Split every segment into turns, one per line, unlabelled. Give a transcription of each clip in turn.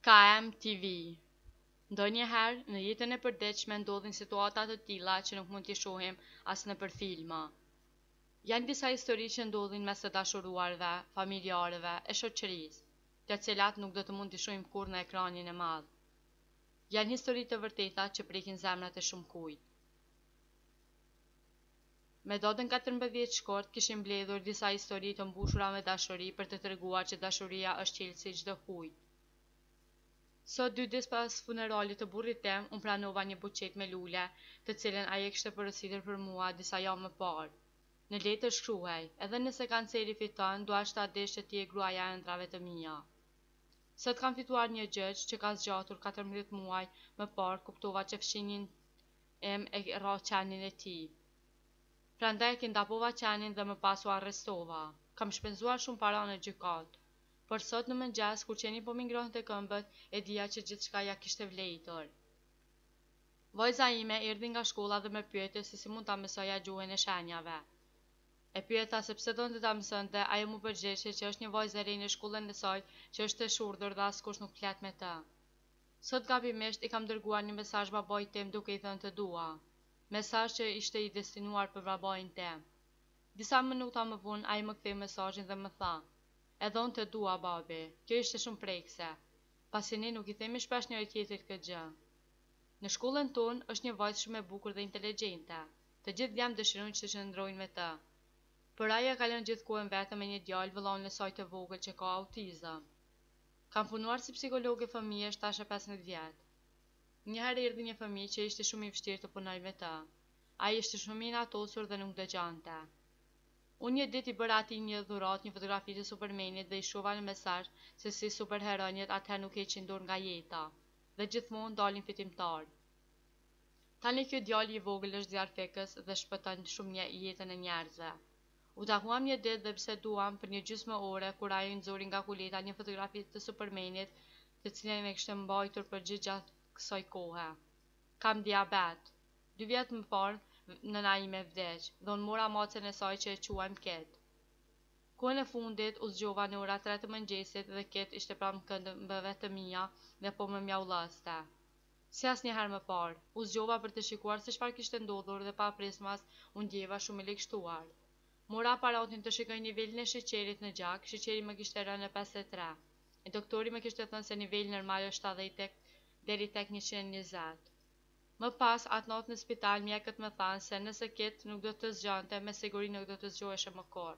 KMTV. Ndonjëherë në jetën e përditshme ndodhin situata të tilla që nuk mund t'i shohim as nëpër filma. Janë disa histori që ndodhin mes të dashuruarve, familjarëve e shoqërisë, të cilat nuk do të mund t'i shohim kurrë në ekranin e madh. Janë histori të vërteta që prekin zemrat e shumë kujt. Me datën 14 shkort kishim mbledhur disa histori të mbushura me dashuri për të treguar që dashuria është qelësi çdo kujt. Sot 2 ditë pas funeralit të burrit tem, unë pranova një buqet me lule, të cilën ai e kishte porositur për mua disa javë më parë. Në letër shkruaj, edhe nëse kanceri fiton, dua ta dish që ti je gruaja e ëndrave të mia. Sot kam fituar një gjëç që ka zgjatur 14 muaj më parë, kuptova që fshinjin em e rra qanin e tij. Prandaj kindapova qanin dhe më pasu arrestova. Kam shpenzuar shumë para në gjykatë. Por sot në mëngjes, kur qeni po më ngrohte këmbët, e dija që gjithçka ja kishte vlejtur. Vajza ime erdhi nga shkolla dhe më pyeti se si mund ta mësoja gjuhën e shenjave. E pyeta se pse donte ta mësonte, ajo mu përgjigje që është një vajzë e re në shkollën e saj që është e shurdhur dhe askush nuk flet me të. Sot gabimisht i kam dërguar një mesazh babait tim duke i thënë të dua. Mesazh që ishte i destinuar për babain tim. Disa minuta më vonë ai më kthei mesazhin dhe më tha: "Edhe unë të dua, babi." Kjo ishte shumë prekse, pasi ne nuk i themi shpesh njëri tjetrit këtë gjë. Në shkollën tonë është një vajzë shumë e bukur dhe inteligjente. Të gjithë djemt dëshirojnë që të qëndrojnë me të. Por ai e kalon gjithë kohën vetëm me një djalë vëllain e saj të vogël që ka autizëm. Kam punuar si psikologe fëmijësh tash e 15 vjet. Njëherë erdhi një fëmijë që ishte shumë i vështirë të punoj me të. Ai ishte shumë i inatosur dhe nuk dëgjonte. Unë një ditë i bëra atij një dhuratë, një fotografi të Supermanit dhe i shova në mesazh se si superheronjët atëherë nuk heqin dorë nga jeta dhe gjithmonë dalin fitimtar. Tani ky djalë i vogël është zjarrfikës dhe shpëton shumë jetën e njerëzve. U takuam një ditë dhe biseduam për një gjysmë ore kur ai nxori nga kuleta një fotografi të Supermanit, të cilën e kishte mbajtur për gjatë kësaj kohe. Kam diabet. 2 vjet më parë nëna ime vdeq dhe unë mora macën e saj që e quajmë Ket. Kohën e fundit u zgjova në ora 3 të mëngjesit dhe Ket ishte pranë këmbëve të mia dhe po më mjaullëste. Si asnjëherë më parë, u zgjova për të shikuar se çfarë kishte ndodhur dhe pa prismas u ndjeva shumë i lekshtuar. Mora aparatin të shikoj nivelin e sheqerit në gjak, sheqeri më kishte rënë në 53. Doktori më kishte thënë se niveli normal është 70 deri tek 120. Më pas, atë natë në spital, mjekët më thanë se nëse Ket nuk do të zgjonte, me siguri nuk do të zgjoheshe më kurrë.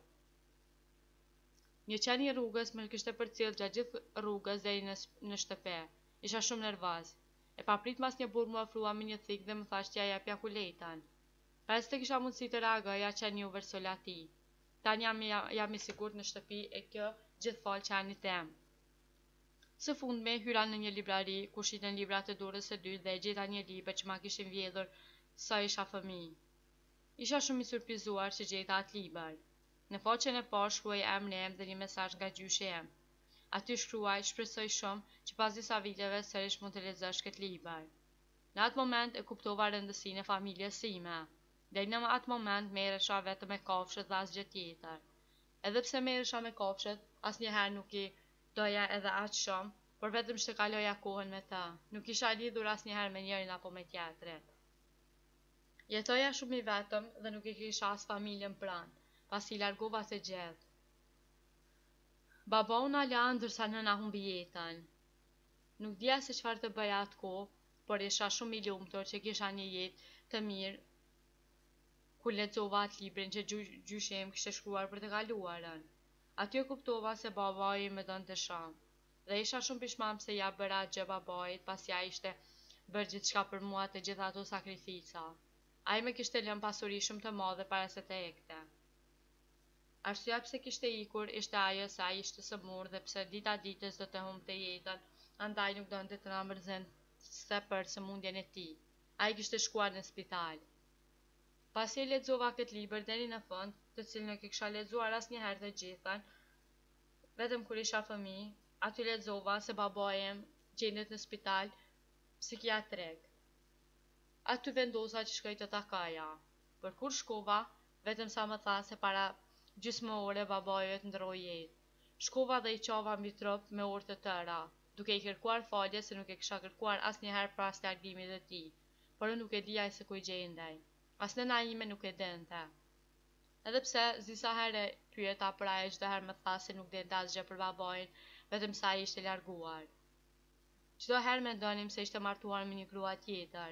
Një qen i rrugës më kishte përcjell gjatë gjithë rrugës deri në shtëpi. Isha shumë nervoz. E paprit mas një burr më ofrua me një thikë dhe më tha që t'ja japja kuletën. Para se të kisha mundësi të reagoja, qeni u vërsol atij. Tani jam i sigurt në shtëpi e kjo gjithë fal qenit tem. Së fundmi hyra në një librari ku shiten libra të dorës së dytë dhe e gjeta një libër që ma kishin vjedhur sa isha fëmijë. Isha shumë i surprizuar që gjeta atë libër. Në faqen e parë shkruaj emrin em dhe një mesazh nga gjyshi em. Aty shkruaj: "Shpresoj shumë që pas disa viteve sërish mund të lexosh këtë libër." Në atë moment e kuptova rëndësinë e familjes sime. Deri në atë moment merresha vetëm me kafshët dhe asgjë tjetër. Edhe pse merresha me kafshët, asnjëherë nuk i doja edhe aq shumë, por vetëm që të kaloja kohën me ta. Nuk isha lidhur asnjëherë me njërin apo me tjetrin. Jetoja shumë i vetëm dhe nuk i kisha as familjen pranë, pasi i largova të gjithë. Babau na la ndërsa nëna humbi jetën. Nuk dija se çfarë të bëja atë kohë, por isha shumë i lumtur që kisha një jetë të mirë kur lexova atë librin që gjyshi im kishte shkruar për të kaluarën. Aty e kuptova se babai më donte shumë dhe isha shumë pishman pse ja bëra gjë babait pasi ai ishte bërë gjithçka për mua, të gjitha ato sakrifica. Ai më kishte lënë pasuri shumë të madhe para se të ikte. Arsyeja pse kishte ikur ishte ajo se ai ishte sëmurë dhe pse dita ditës do të humbte jetën, andaj nuk donte të na mërzente për sëmundjen e tij. Ai kishte shkuar në spital. Pasi e lexova këtë libër deri në fund, të cilën nuk e kisha lexuar asnjëherë të gjithën, vetëm kur isha fëmijë, aty lexova se babai im gjendet në spital psikiatrik. Aty vendosa që shkoj të takaja. Por kur shkova, vetëm sa më tha se para gjysmë ore babai vet ndroi jetë. Shkova dhe i qova mbi trop me orë të tëra. duke I kërkuar falje se nuk e kisha kërkuar asnjëherë pas largimit të tij, por unë nuk e dija se ku I gjendej. As nëna ime nuk e dinte. Edhe pse disa herë pyeta për ai çdo herë më tha se nuk dinte asgjë për babain, vetëm sa ai ishte larguar. Çdo herë mendonim se ishte martuar me një grua tjetër.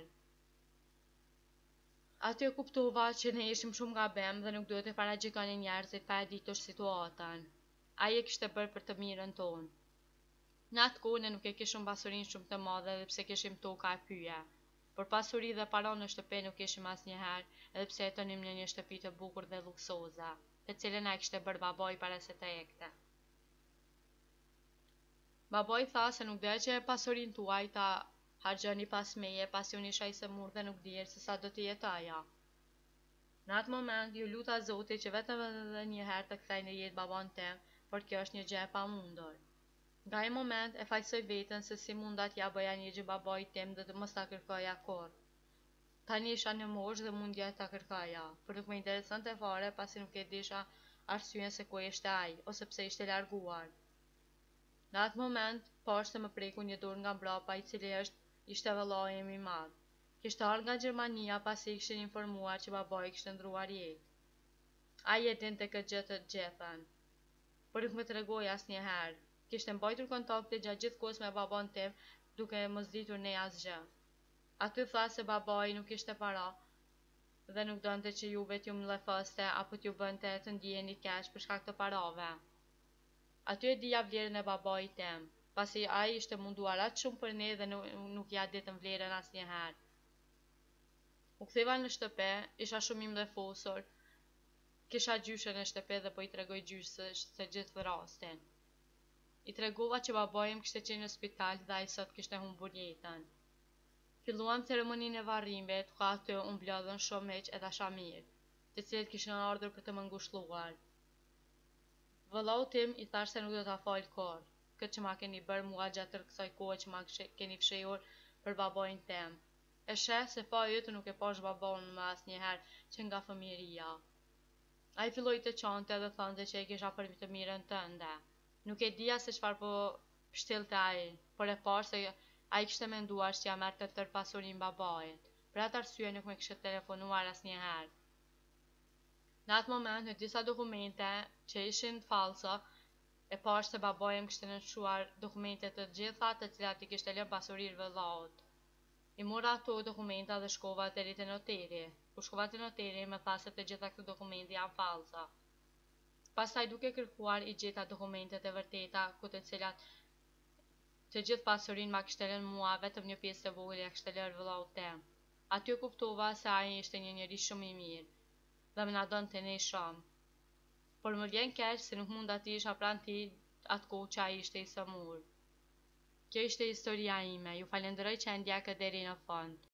Aty e kuptova që ne ishim shumë gabim dhe nuk duhet të paragjikonin njerëzit pa e ditur situatën. Ai e kishte bërë për të mirën tonë. Në atë kohë ne nuk e kishim pasurinë shumë të madhe edhe pse kishim toka e pyje. Por pasuri dhe para në shtëpi nuk kishim asnjëherë, edhe pse jetonim në një shtëpi të bukur dhe luksoze, të cilën na kishte bërë babai para se të ekte. Babai tha se nuk doja që pasurinë tuaj ta harxhoni pas meje, pasi unë isha I semur dhe nuk dije se sa do të jetoja. Në atë moment ju luta Zotit që vetëm edhe një herë të kthej në jetë baban tim, por kjo është një gjë e pamundur. Nga ai moment e faqsoj veten se si munda t'ja bëja një gjë babait tim dhe të mos ta kërkoja kurrë. Tani isha në moshë dhe mundja ta kërkoja, por nuk më interesonte fare pasi nuk e disha arsyen se ku ishte ai, ose pse ishte larguar. Në atë moment, poshtë më preku një dorë nga mbrapa I cili ishte vëllai im I madh. Kishte ardhur nga Gjermania pasi I kishin informuar që babai kishte ndruar jetë. Ai e dinte këtë gjë të gjithën, por nuk më tregoi asnjëherë. Kishte mbajtur kontakte gjatë gjithë kohës me baban tim, duke mos ditur ne asgjë. Aty tha se babai nuk kishte para dhe nuk donte që juve t'ju mlefoste apo t'ju bënte të ndjeheni keq për shkak të parave. Aty e dija vlerën e babait tim, pasi ai ishte munduar aq shumë për ne dhe nuk ja ditën vlerën asnjëherë. U ktheva në shtëpi, isha shumë I mlefosur. Kisha gjyshe në shtëpi dhe po I tregoj gjysës se gjithë rastin. I tregova që babai im kishte qenë në spital dhe ai sot kishte humbur jetën. Filluam ceremoninë e varrimit, ku aty u mblodhën shumë miq edhe shamir, të cilët kishin ardhur për të më ngushëlluar. Vëllau tim I thash se nuk do ta fal kurrë, këtë që ma keni bërë mua gjatë kësaj kohe që ma keni fshehur për babain tim. E sheh se pa yt nuk e pash babaun më asnjëherë që nga fëmijëria. Ai filloi të qante dhe thonte që e kisha për të mirën tënde. Nuk e dija se çfarë po pështillte ai, por e pash se ai kishte menduar se ja merrte tërë pasurinë babait. Për atë arsye nuk më kishte telefonuar asnjëherë. Në atë moment, në disa dokumente që ishin falsa, e pash se babai im kishte nënshuar dokumente të gjitha të cilat I kishte lënë pasurir vëllaut. I mora ato dokumenta dhe shkova deri te noteri. Kur shkova te noteri më tha se të gjitha këto dokumente janë falsa. Pastaj duke kërkuar I gjeta dokumentet e vërteta, ku të cilat të gjithë pasurinë ma kishte lënë mua, vetëm një pjesë të vogël ja kishte lënë vëllaut tim. Aty kuptova se ai ishte një njerëz shumë I mirë dhe më na donte ne shumë. Por më vjen keq se nuk mund t'i isha pranë tij atë kohë që ai ishte I sëmur. Kjo ishte historia ime. Ju falenderoj që e ndjekët deri në fund.